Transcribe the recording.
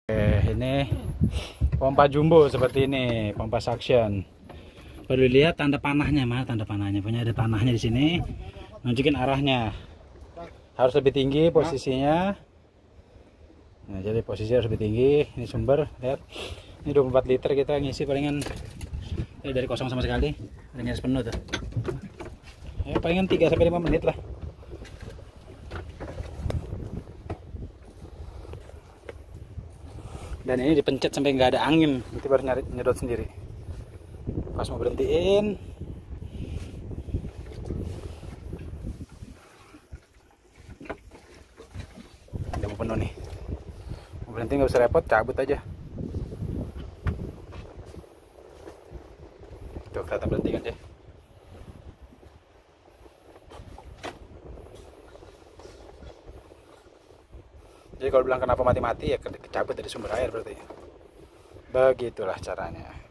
Ini pompa jumbo seperti ini, pompa suction. Perlu lihat tanda panahnya, tanda panahnya. Punya ada panahnya di sini, nunjukin arahnya. Harus lebih tinggi posisinya. Nah, jadi posisi harus lebih tinggi. Ini sumber, lihat. Ini 24 liter kita ngisi palingan dari kosong sama sekali. Ini harus penuh tuh. Ya, palingan 3-5 menit lah. Dan ini dipencet sampai nggak ada angin, nanti baru nyedot sendiri. Pas mau berhentiin, udah mau penuh nih. Mau berhenti nggak usah repot, cabut aja. Tuh kelihatan berhenti kan deh. Jadi kalau bilang kenapa mati-mati ya kecabut dari sumber air berarti. Begitulah caranya.